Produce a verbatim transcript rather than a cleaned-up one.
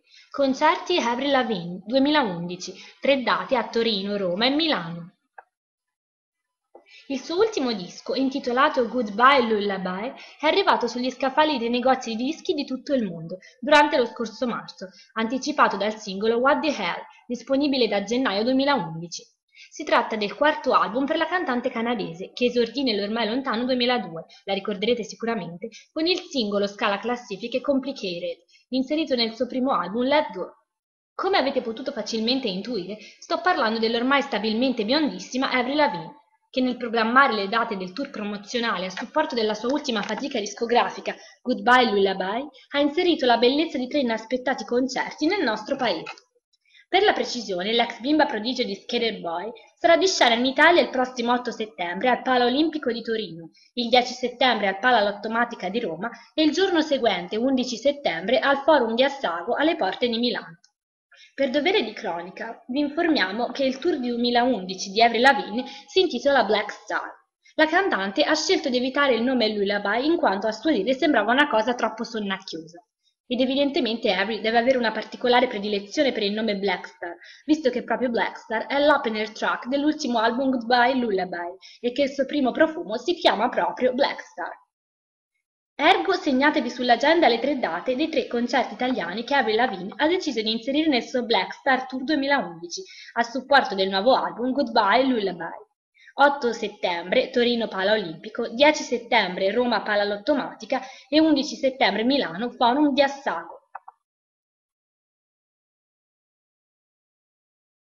Concerti Avril Lavigne duemilaundici, tre date a Torino, Roma e Milano. Il suo ultimo disco, intitolato Goodbye Lullaby, è arrivato sugli scaffali dei negozi di dischi di tutto il mondo durante lo scorso marzo, anticipato dal singolo What the Hell, disponibile da gennaio duemilaundici. Si tratta del quarto album per la cantante canadese, che esordì nell'ormai lontano duemiladue, la ricorderete sicuramente, con il singolo scala classifiche Complicated, inserito nel suo primo album Let Go. Come avete potuto facilmente intuire, sto parlando dell'ormai stabilmente biondissima Avril Lavigne, che nel programmare le date del tour promozionale a supporto della sua ultima fatica discografica, Goodbye Lullaby, ha inserito la bellezza di tre inaspettati concerti nel nostro paese. Per la precisione, l'ex bimba prodigio di Skater Boy sarà di scena in Italia il prossimo otto settembre al Pala Olimpico di Torino, il dieci settembre al Pala Lottomatica di Roma e il giorno seguente, undici settembre, al Forum di Assago alle porte di Milano. Per dovere di cronaca, vi informiamo che il tour duemilaundici di Avril Lavigne si intitola Black Star. La cantante ha scelto di evitare il nome Lullaby in quanto a suo dire sembrava una cosa troppo sonnacchiosa. Ed evidentemente Avril deve avere una particolare predilezione per il nome Black Star, visto che proprio Black Star è l'opener track dell'ultimo album Goodbye Lullaby e che il suo primo profumo si chiama proprio Black Star. Ergo segnatevi sull'agenda le tre date dei tre concerti italiani che Avril Lavigne ha deciso di inserire nel suo Black Star Tour duemilaundici a supporto del nuovo album Goodbye Lullaby. otto settembre Torino Pala Olimpico, dieci settembre Roma Pala Lottomatica e undici settembre Milano Forum di Assago.